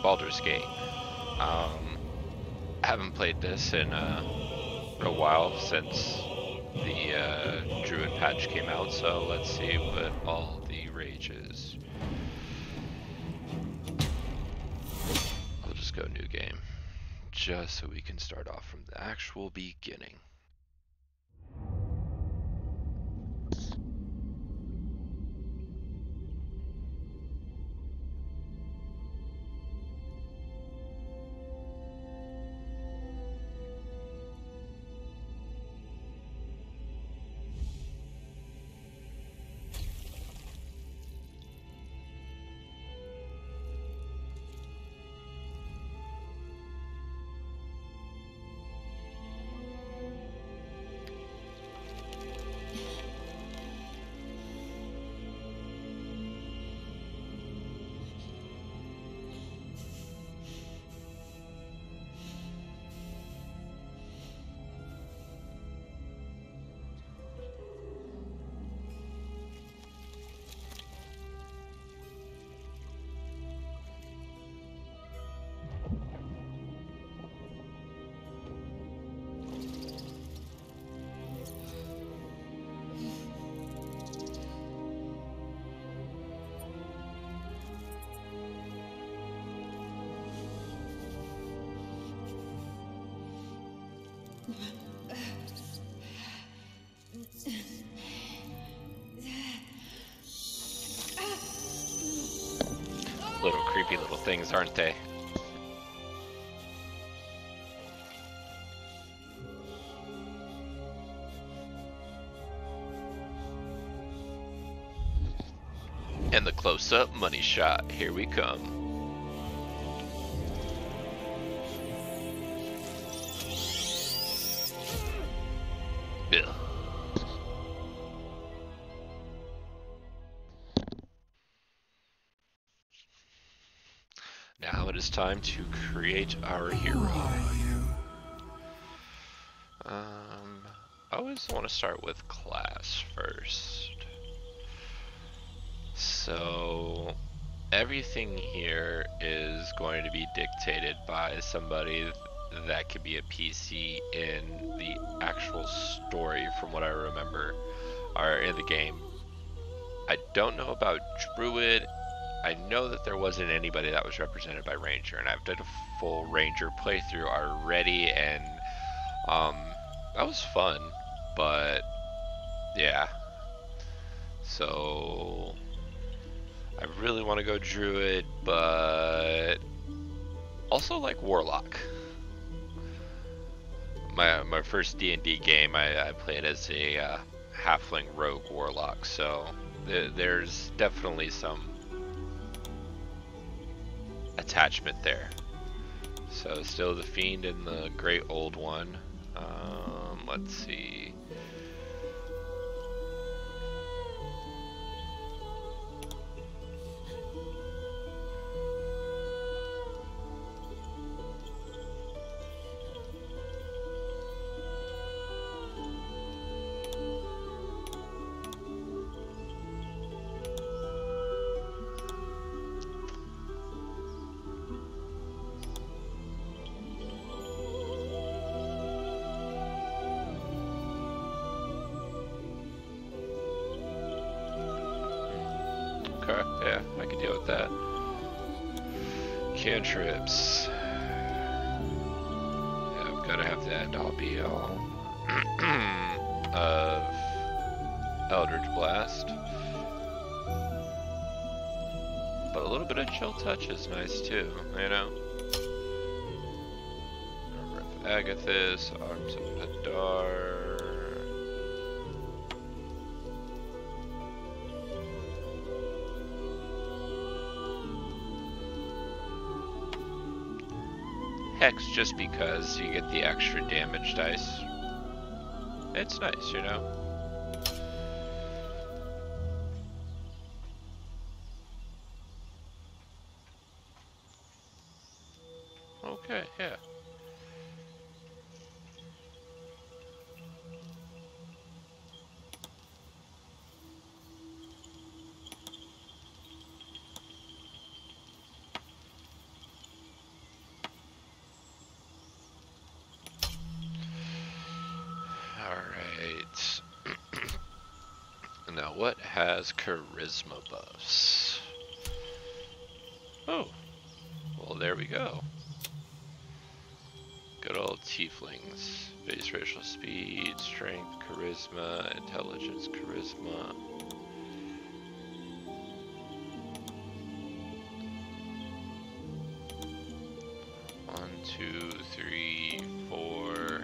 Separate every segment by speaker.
Speaker 1: Baldur's Gate. I haven't played this in a while since the Druid patch came out, so let's see what all the rage is. I'll just go new game, just so we can start off from the actual beginning. Little creepy little things, aren't they? And the close-up money shot, here we come. Bill. Now it is time to create our hero. I always want to start with class first. So everything here is going to be dictated by somebody that could be a PC in the actual story, from what I remember, or in the game. I don't know about Druid. I know that there wasn't anybody that was represented by Ranger, and I've done a full Ranger playthrough already, and that was fun, but yeah. So I really want to go Druid, but also like Warlock. My first D&D game, I played as a halfling rogue Warlock, so there's definitely some attachment there. So still the Fiend and the Great Old One. Let's see. Okay, yeah, I can deal with that. Cantrips. Yeah, I've got to have the end all be all of Eldritch Blast. But a little bit of Chill Touch is nice too, you know? Armor of Agathis, Arms of Hadar. Hex, just because you get the extra damage dice. It's nice, you know? Okay, yeah. Now, what has charisma buffs? Oh, well, there we go. Good old tieflings. Base racial speed, strength, charisma, intelligence, charisma. One, two, three, 4,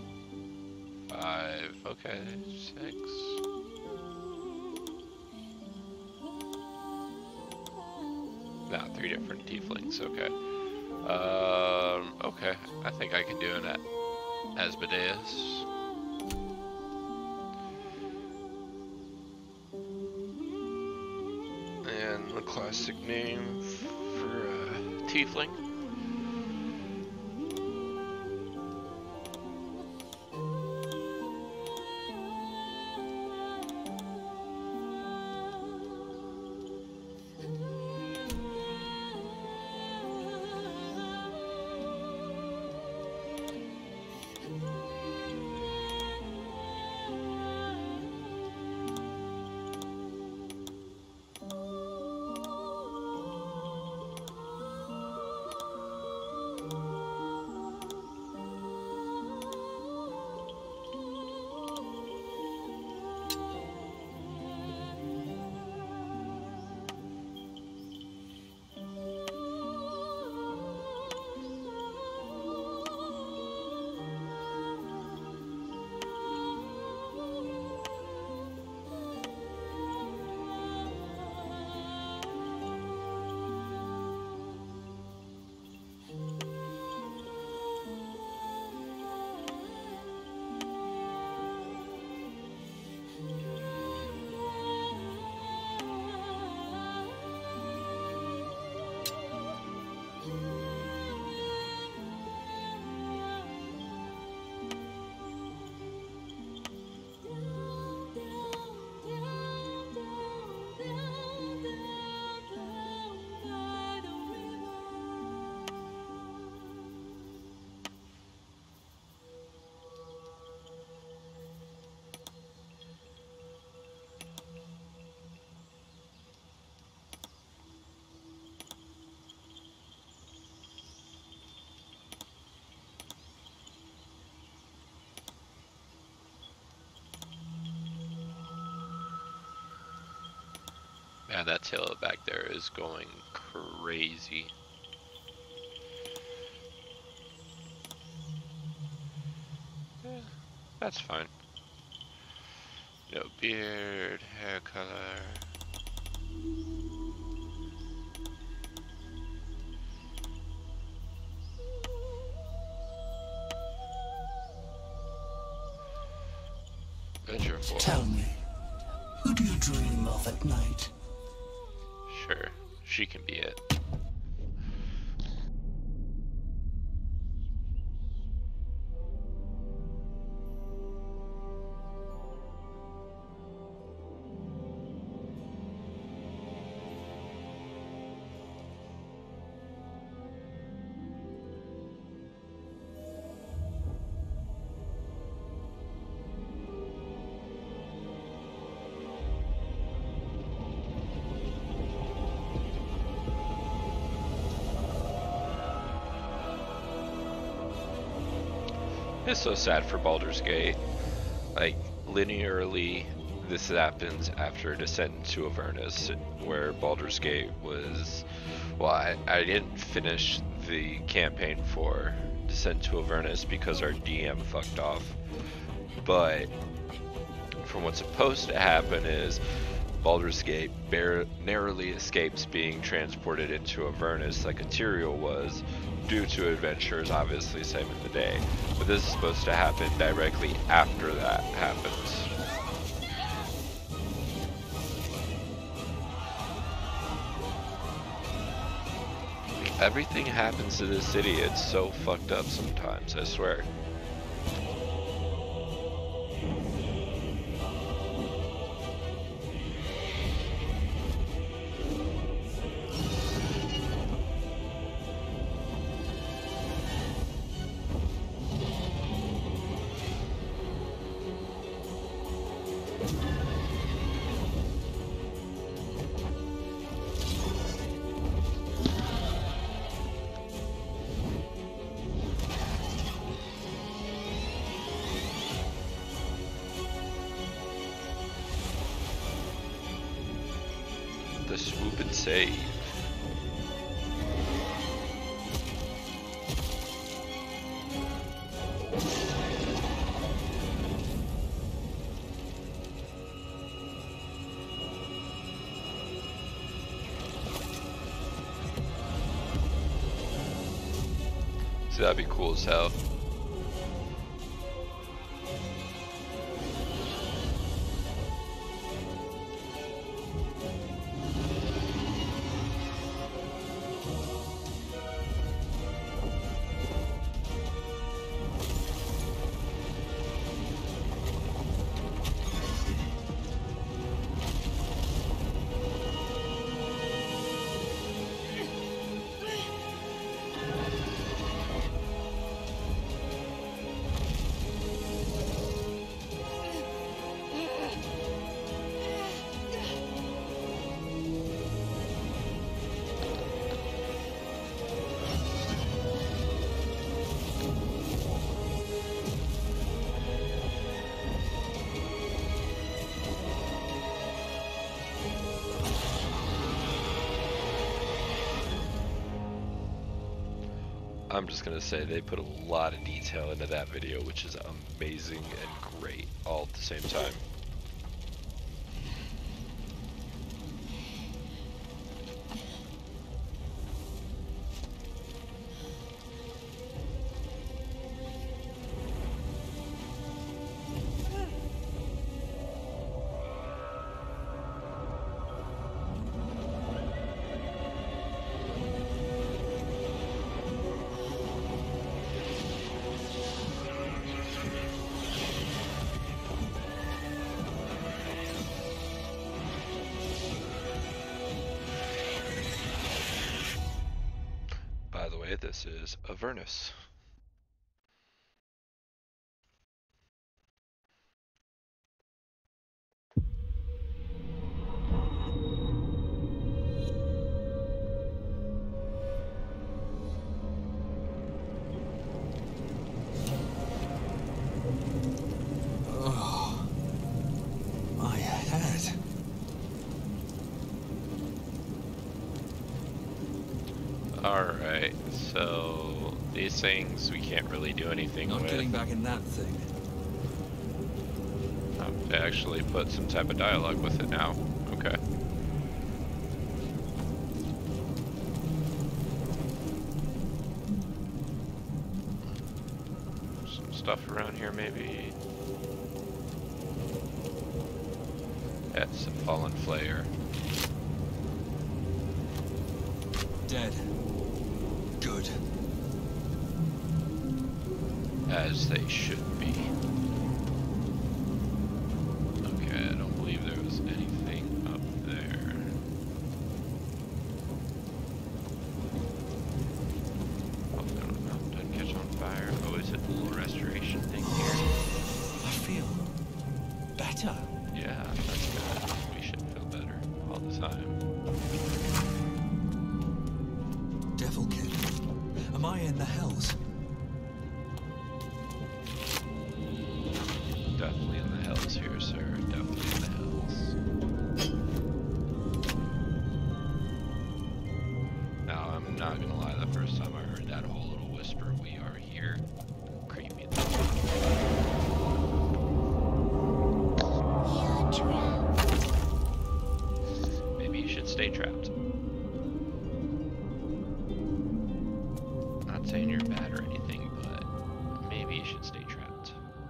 Speaker 1: 5. Okay, 6. No, 3 different tieflings. Okay. Okay. I think I can do it. Asmodeus. And the classic name for tiefling. Man, that tail back there is going crazy. Yeah, that's fine. No beard, hair color. Venture forward.
Speaker 2: Tell me, who do you dream of at night?
Speaker 1: Sure, she can be it. It's so sad for Baldur's Gate. Like, linearly, this happens after Descent into Avernus, where Baldur's Gate was... Well, I didn't finish the campaign for Descent to Avernus because our DM fucked off. But, from what's supposed to happen is, Baldur's Gate narrowly escapes being transported into Avernus like Ethereal was, due to adventures obviously saving the day. But this is supposed to happen directly after that happens. Everything happens to this city, it's so fucked up sometimes, I swear. to swoop and save. So that'd be cool as hell. I'm just gonna say they put a lot of detail into that video, which is amazing and great all at the same time. By the way, this is Avernus.
Speaker 2: Oh, my head.
Speaker 1: Alright, so these things we can't really do anything
Speaker 2: Not
Speaker 1: with.
Speaker 2: getting back in that thing.
Speaker 1: They actually put some type of dialogue with it now. Okay. Some stuff around here maybe. That's a fallen flare.
Speaker 2: Dead. Good.
Speaker 1: As they should be. Okay, I don't believe there was anything up there. Oh, no, doesn't catch on fire. Oh, is it the little restoration thing here?
Speaker 2: I feel better.
Speaker 1: Yeah, that's good. We should feel better all the time.
Speaker 2: Devil kid. Am I in the hells?
Speaker 1: Definitely in the hells here, sir. Definitely in the hells. Now, I'm not gonna lie, the first time I heard that whole little whisper, "We are here," creepy.
Speaker 3: You're trapped.
Speaker 1: Maybe you should stay trapped. Not saying you're bad or anything, but maybe you should stay trapped.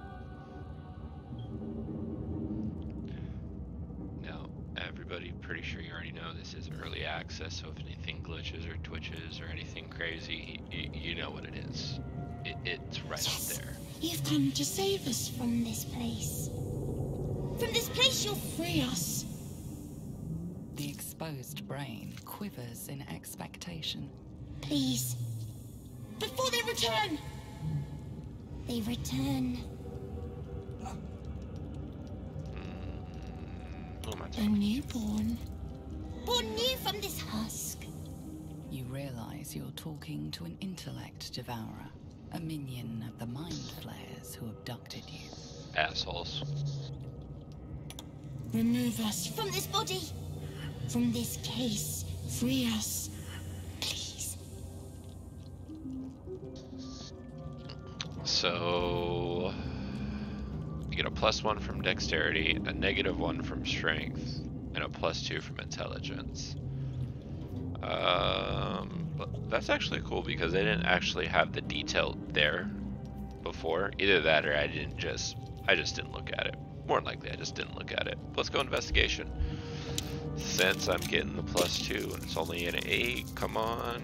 Speaker 1: Now, everybody, pretty sure you already know this is early access, so if anything glitches or twitches or anything crazy, you know what it is. It's right
Speaker 3: Yes,
Speaker 1: up there.
Speaker 3: you've come to save us from this place. From this place, you'll free us.
Speaker 4: The exposed brain quivers in expectation.
Speaker 3: Please. Before they return. They return.
Speaker 1: Who am I
Speaker 3: A
Speaker 1: talking to?
Speaker 3: newborn. Born new from this husk.
Speaker 4: You realize you're talking to an intellect devourer, a minion of the mind flayers who abducted you.
Speaker 1: Assholes.
Speaker 3: Remove us from this body. From this case, free us. Please.
Speaker 1: So you get a +1 from dexterity, a -1 from strength, and a +2 from intelligence. But that's actually cool because they didn't actually have the detail there before. Either that or I just didn't look at it. More than likely I just didn't look at it. Let's go investigation. Since I'm getting the +2 and it's only an 8, come on.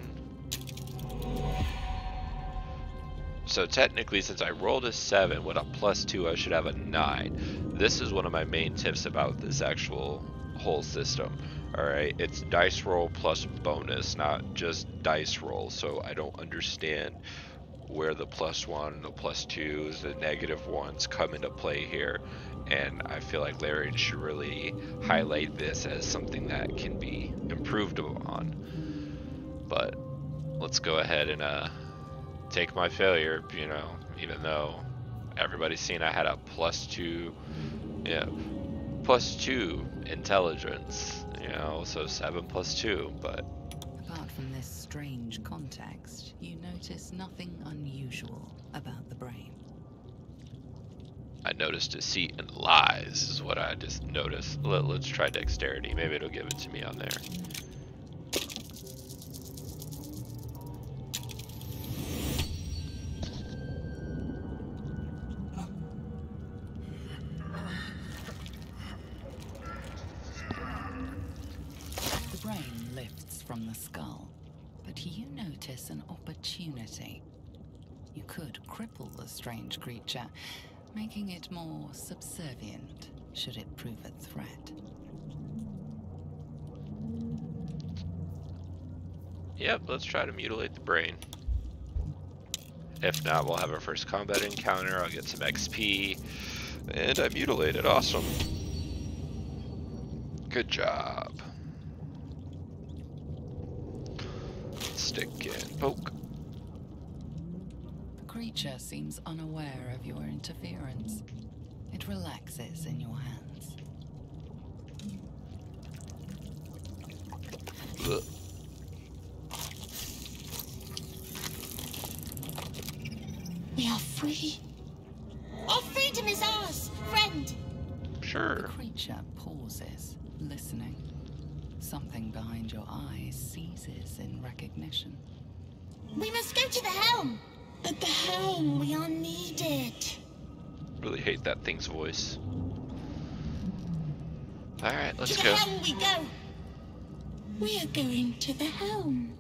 Speaker 1: So technically, since I rolled a 7 with a +2, I should have a 9. This is one of my main tips about this actual whole system. Alright, it's dice roll plus bonus, not just dice roll. So I don't understand where the +1, the +2s, the -1s come into play here. And I feel like Larian should really highlight this as something that can be improved upon. But let's go ahead and take my failure, you know, even though everybody's seen I had a +2, yeah, +2 intelligence, you know, so 7 + 2, but...
Speaker 4: Apart from this strange context, you notice nothing unusual about the brain.
Speaker 1: I noticed deceit and lies is what I just noticed. Let's try dexterity, maybe it'll give it to me on there.
Speaker 4: From the skull, but you notice an opportunity. You could cripple the strange creature, making it more subservient should it prove a threat.
Speaker 1: Yep, let's try to mutilate the brain. If not, we'll have our first combat encounter, I'll get some XP, and I mutilated, awesome. Good job. Stick and poke.
Speaker 4: The creature seems unaware of your interference. It relaxes in your hands.
Speaker 1: Ugh.
Speaker 3: We are free. Our freedom is ours, friend.
Speaker 1: Sure.
Speaker 4: The creature pauses, listening. Something behind your eyes seizes in recognition.
Speaker 3: We must go to the helm. At the helm, we are needed.
Speaker 1: Really hate that thing's voice. Alright, let's
Speaker 3: go. To the helm we go. We are going to the helm.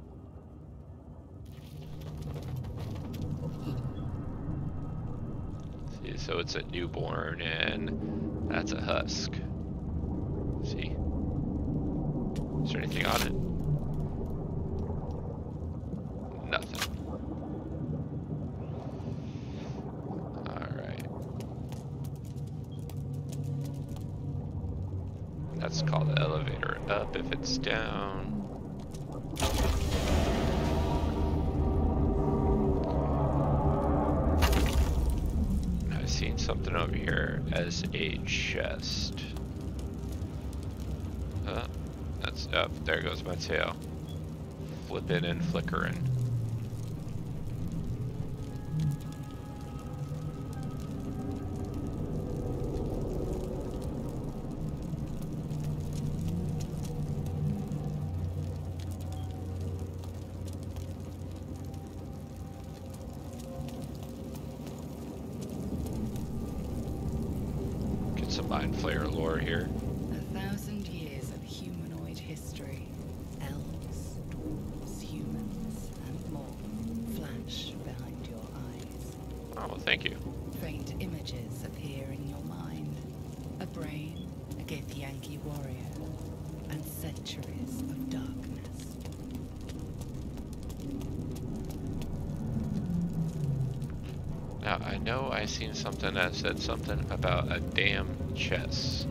Speaker 1: See, so it's a newborn and that's a husk. See? Is there anything on it? Nothing. Alright. That's called the elevator up if it's down. I've seen something over here as a chest. That's up. There goes my tail. Flipping and flickering. Get some Mind Flayer lore here.
Speaker 4: 1,000 years of humanoid history. Elves, dwarves, humans, and more flash behind your eyes.
Speaker 1: Oh, well, thank you.
Speaker 4: Faint images appear in your mind. A brain, a Githyanki warrior, and centuries of darkness.
Speaker 1: Now, I know I seen something that said something about a damn chest.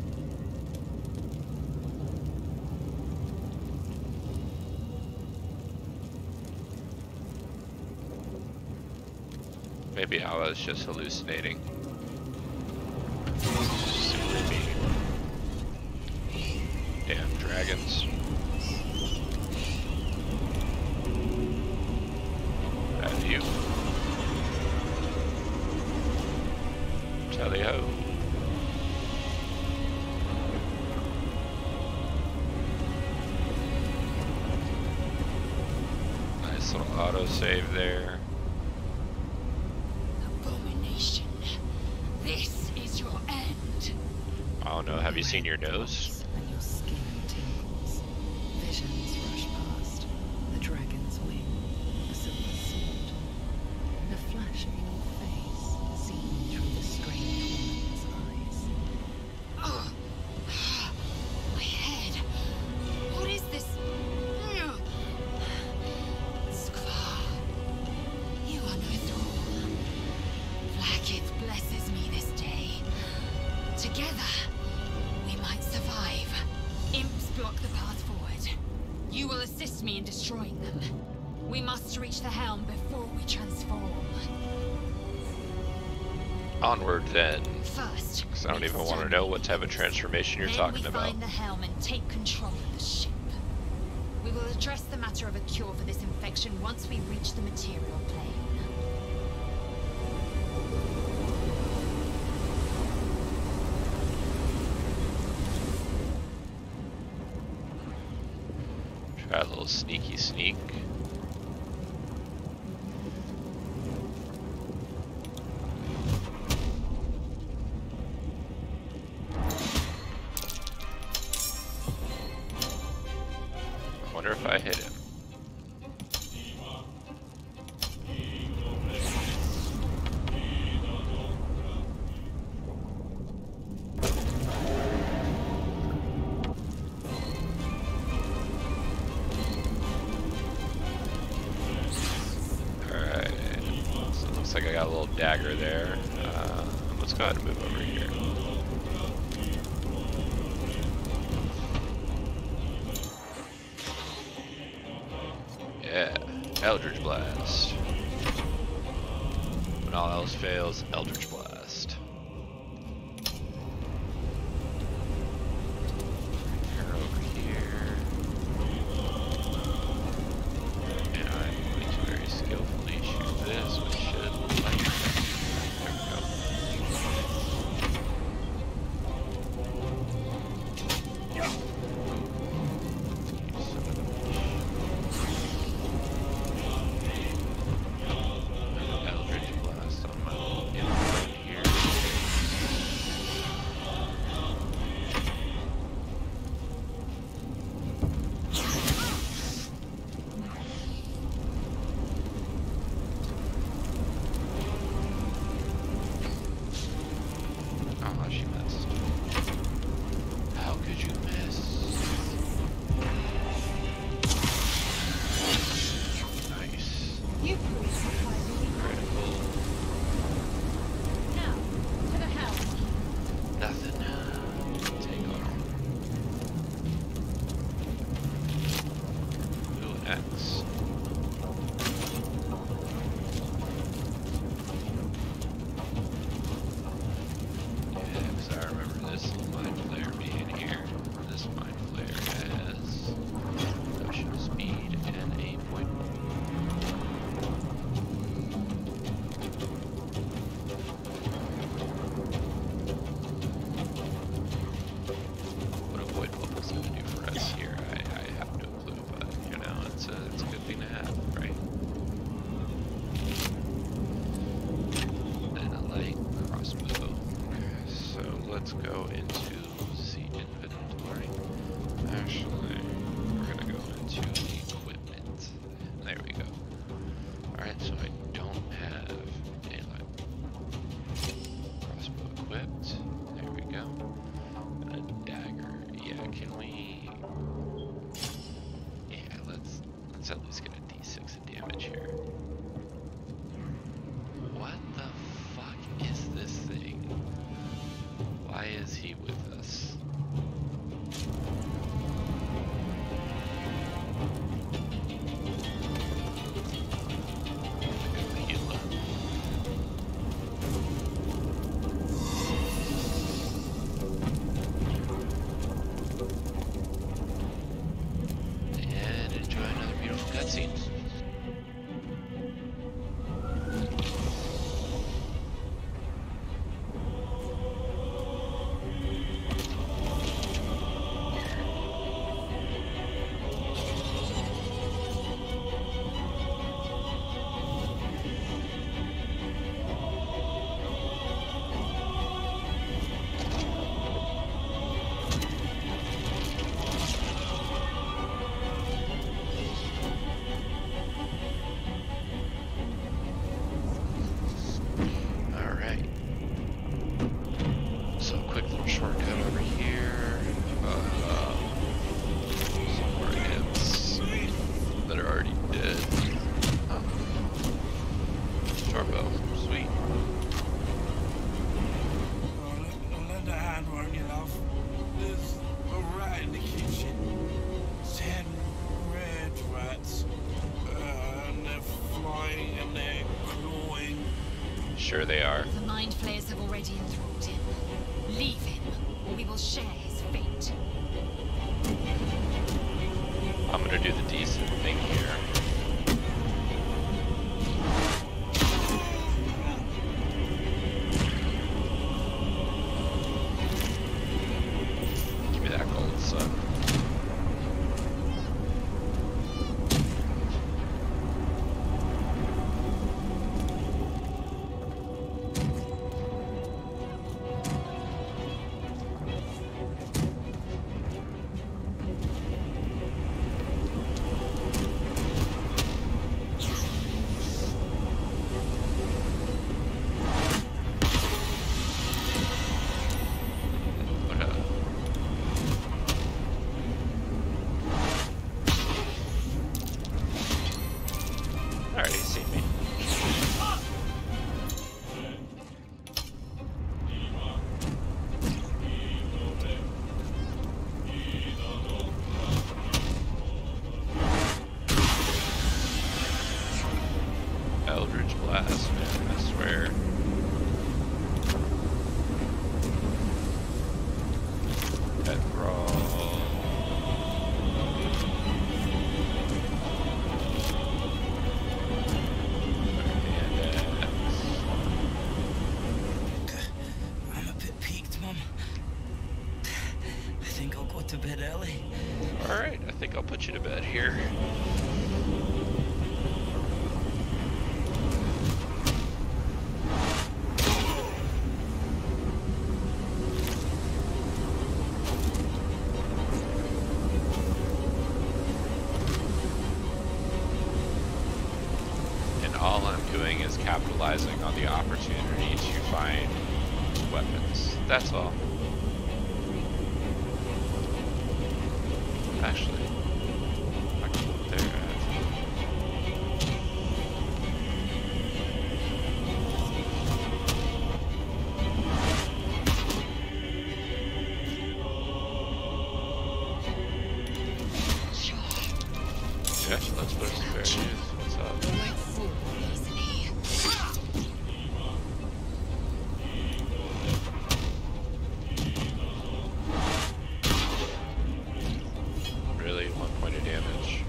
Speaker 1: Maybe I was just hallucinating. Damn dragon. dragons. That's you. Tally ho. Nice little autosave there.
Speaker 3: Abomination. This is your end.
Speaker 1: I don't know, have you seen your nose?
Speaker 4: And your skin tingles. Visions rush past. The dragon's wing, a silver sword, and a flash of your face seen through the strange woman's eyes.
Speaker 3: Oh, my head. What is this? Skvar, you are no thrall. Blackith blesses me this day. Together, we might survive. Imps block the path forward. You will assist me in destroying them. We must reach the helm before we transform.
Speaker 1: Onward then.
Speaker 3: First,
Speaker 1: Because I don't
Speaker 3: we
Speaker 1: even want to
Speaker 3: stand
Speaker 1: know what type of transformation you're talking
Speaker 3: then we
Speaker 1: about.
Speaker 3: find the helm and take control of the ship. We will address the matter of a cure for this infection once we reach the material plane.
Speaker 1: Try a little sneaky sneak. I wonder if I hit him. Alright, so it looks like I got a little dagger there. Let's go ahead and move over here. Yeah, Eldritch Blast. When all else fails, Eldritch Blast. Her over here. And I'm going to very skillfully shoot this, which should light it. There we go. Eldritch Blast on my little input here. Oh, she missed. How could you miss? Nice.
Speaker 3: You prove
Speaker 1: Critical.
Speaker 3: now to the helm.
Speaker 1: Nothing. Take on. Ooh, an X. Yeah, 'cause I remember this mind flare being here. This mind flare has motion speed and a point. What a void bubble is going to do for us here, I have no clue, but you know, it's a good thing to have, right? And a light crossbow. So let's go into the inventory. Actually, we're gonna go into equipment. There we go. Alright, so I don't have daylight. Crossbow equipped. There we go. And a dagger. Yeah, can we? Yeah, let's at least get a D6 of damage here. What the fuck is this thing? Why is he with us? Go heal him. Sure they are.
Speaker 3: The Mind Flayers have already enthralled him. Leave him, or we will share his fate.
Speaker 1: I'm gonna do the decent thing here. Give me that gold, son. Alright, he's seen me. Eldritch Blast, man, I swear. Head brawl.
Speaker 2: I'm a bit peaked, Mum. I think I'll go to bed early.
Speaker 1: Alright, I think I'll put you to bed here. And all I'm doing is capitalizing on the opportunity to find weapons. That's all. Actually, I can go there. Yeah, let's put some berries. What's up?
Speaker 3: You won't fall easily.
Speaker 1: Really? 1 point of damage.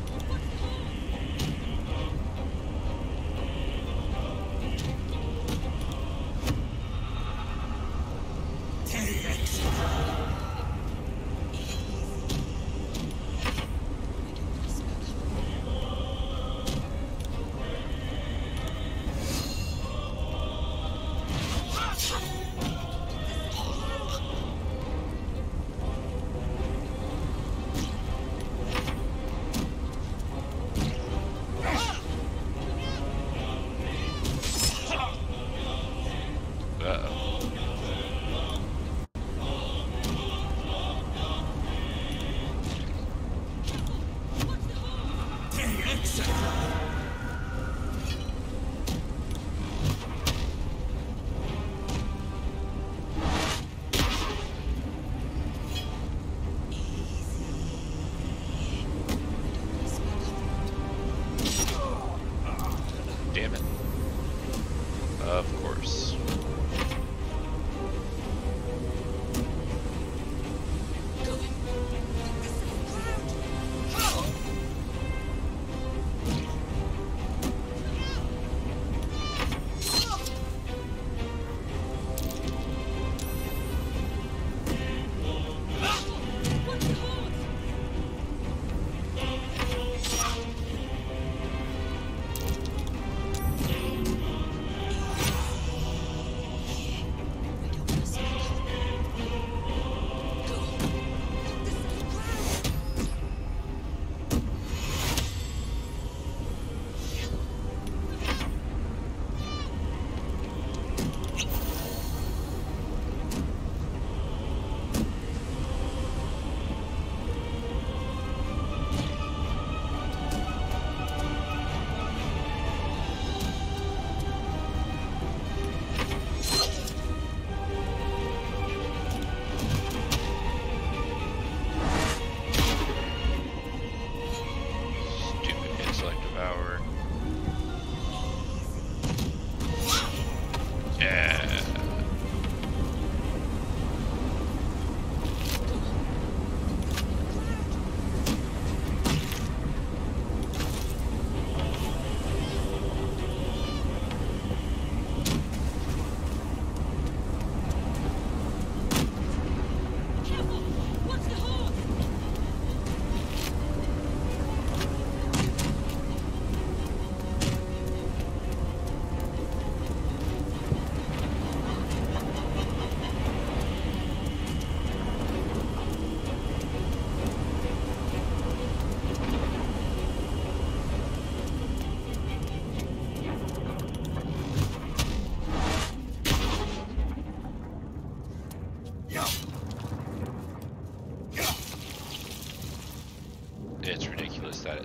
Speaker 1: Uh-oh. Damn it. Of course.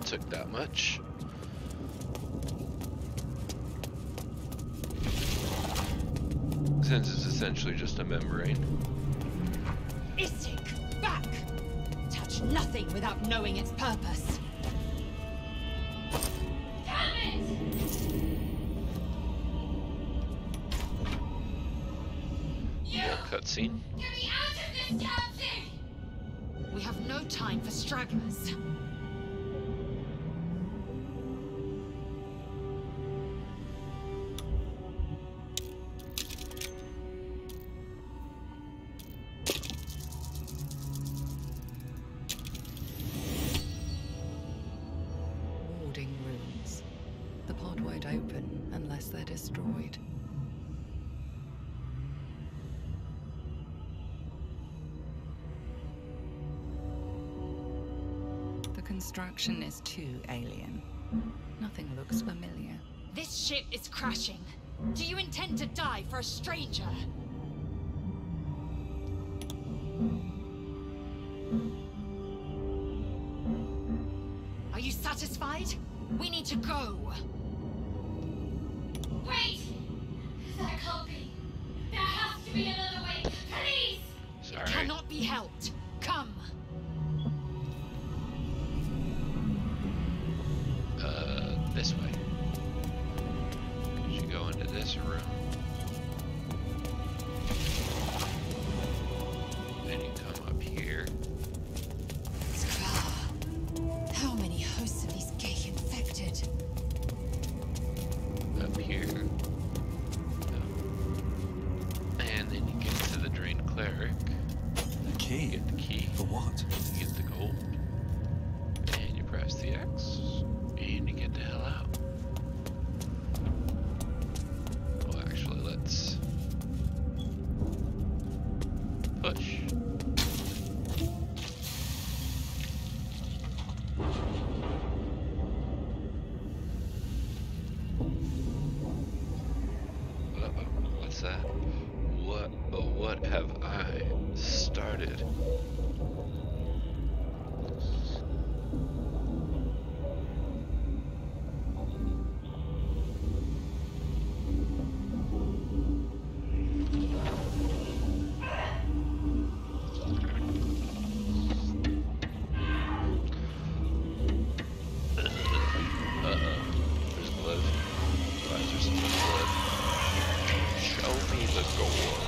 Speaker 1: took that much. Since it's essentially just a membrane.
Speaker 3: Istik, back! Touch nothing without knowing its purpose. Damn it!
Speaker 1: Little cutscene.
Speaker 3: Get me out of this damn thing! We have no time for stragglers.
Speaker 4: Warding runes. The pod won't open unless they're destroyed. The construction is too alien. Nothing looks familiar.
Speaker 3: This ship is crashing. Do you intend to die for a stranger? Are you satisfied? We need to go. Wait! That can't be. There has to be another way. Please!
Speaker 1: Sorry.
Speaker 3: It cannot be helped. Come.
Speaker 1: This way. You go into this room. Then you come up here.
Speaker 3: How many hosts of these gay infected?
Speaker 1: Up here. And then you get to the Drained Cleric.
Speaker 5: The key?
Speaker 1: You get the key.
Speaker 5: For what?
Speaker 1: You get the gold. And you press the X. And you get the hell out. Well, actually, let's push. What's that? What have I started? There's blood. Why is there so much blood? Show me the gore.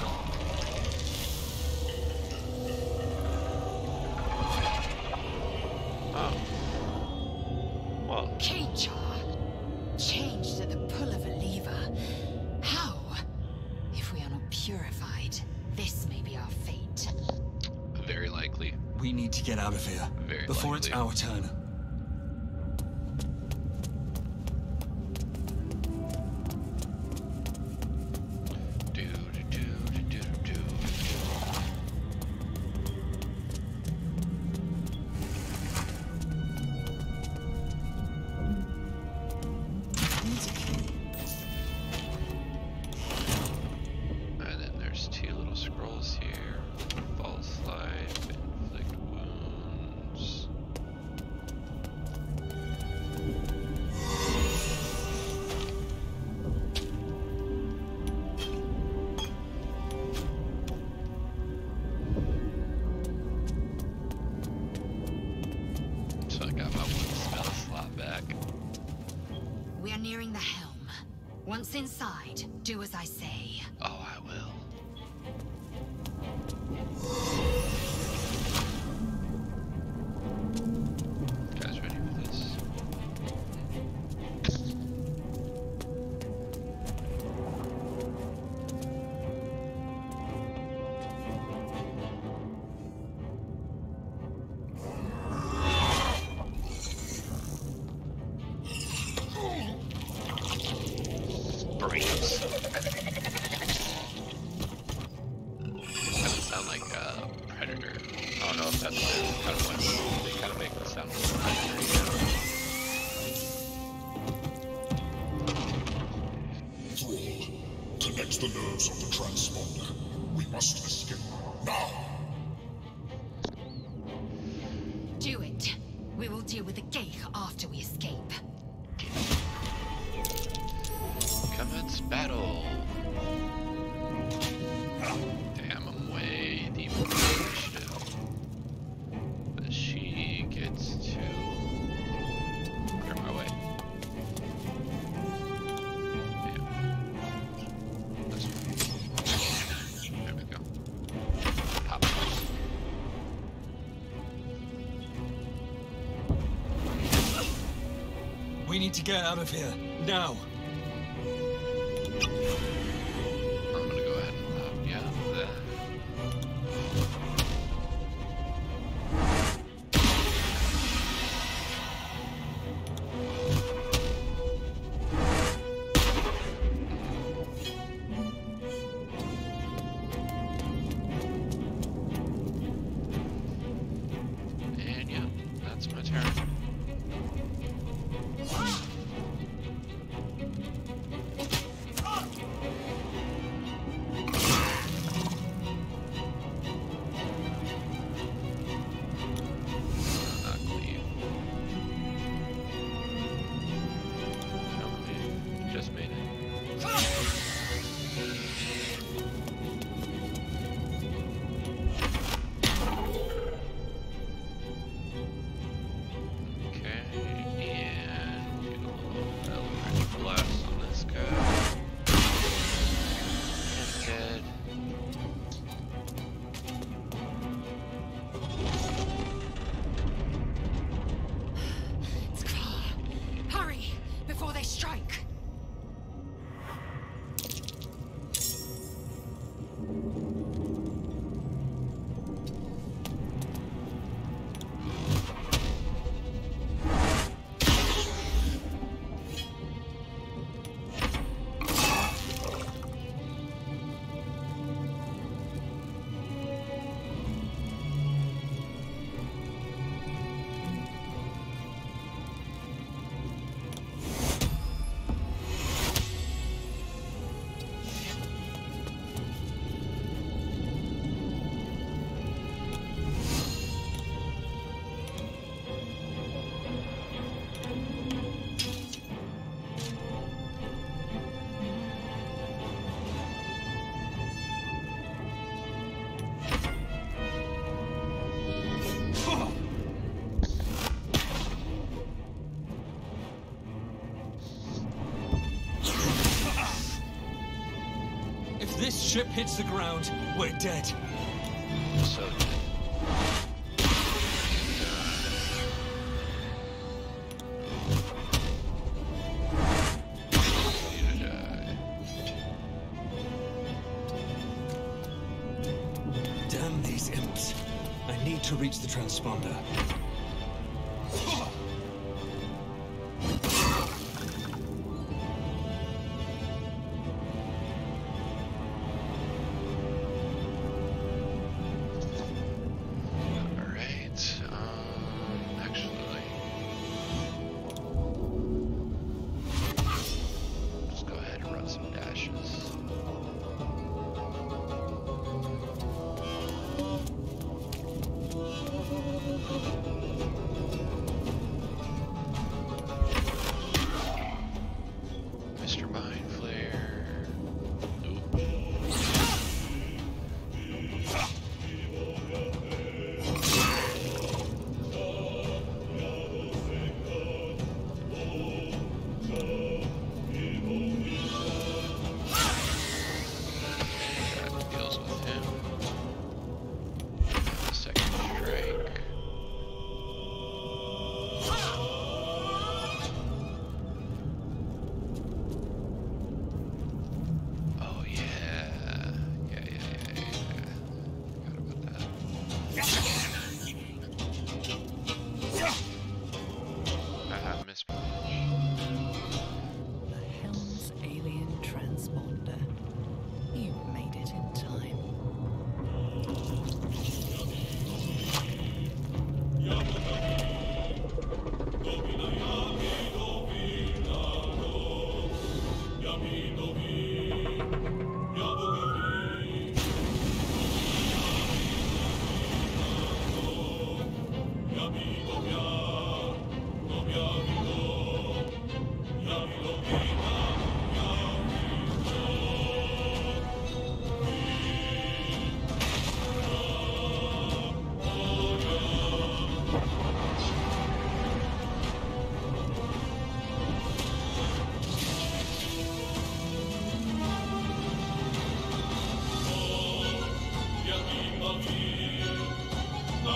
Speaker 1: Oh. Well.
Speaker 3: K-Char changed at the pull of a lever. How? If we are not purified, this may be our fate.
Speaker 1: Very likely.
Speaker 5: We need to get out of here.
Speaker 1: Very
Speaker 5: before
Speaker 1: likely.
Speaker 5: it's our turn. Needs a key.
Speaker 1: And then there's two little scrolls here. False life, inflict wounds. So I got my one smell slot back.
Speaker 3: We are nearing the helm. Once inside, do as I say.
Speaker 1: Oh, I will. Guys ready for this? Brains. That would sound like a predator. I don't know if that's kind of what they kind of make it sound like a predator, you know?
Speaker 6: Thrall, connect the nerves of the transponder. We must escape now.
Speaker 3: Do it. We will will deal with the gate after we escape.
Speaker 1: Commence battle. Damn, I'm way deep in the initiative. But she gets to clear my way. Damn. This one. There we go. Hop.
Speaker 5: We need to get out of here, now!
Speaker 1: I'm gonna go ahead and hop you out there. And yeah, that's my turn. Not cleave. No cleave. Just made it. Okay, and do a little eldritch blast on this guy. And dead.
Speaker 3: Skrull, hurry before they strike.
Speaker 5: If this ship hits the ground, we're dead.
Speaker 1: So dead. You die.
Speaker 5: Damn these imps. I need to reach the transponder.
Speaker 1: Alright, actually, just go ahead and run some dashes.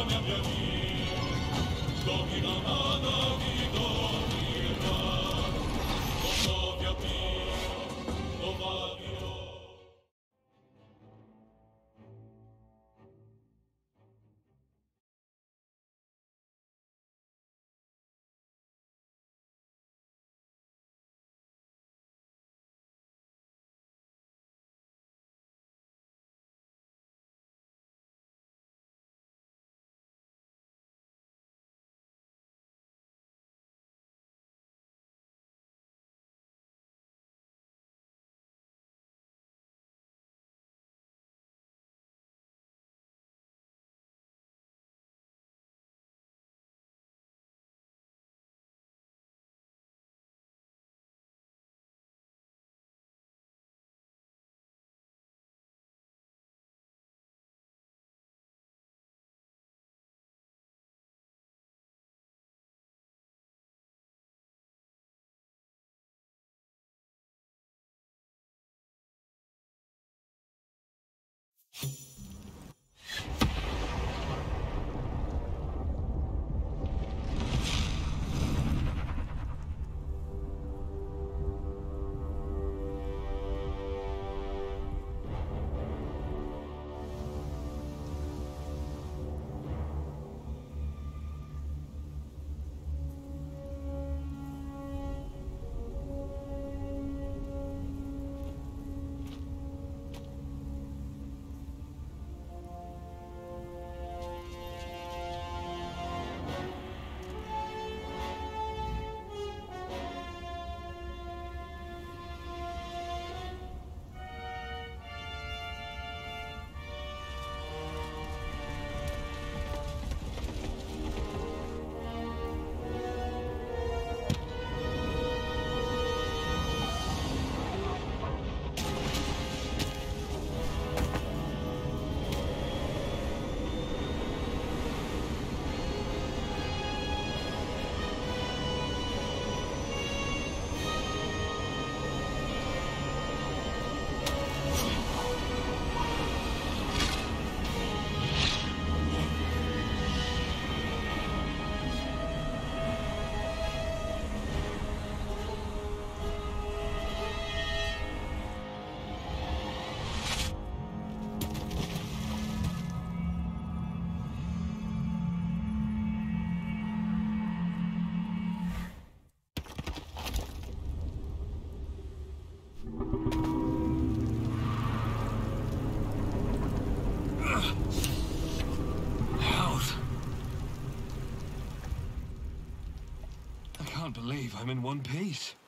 Speaker 5: I can't believe I'm in one piece.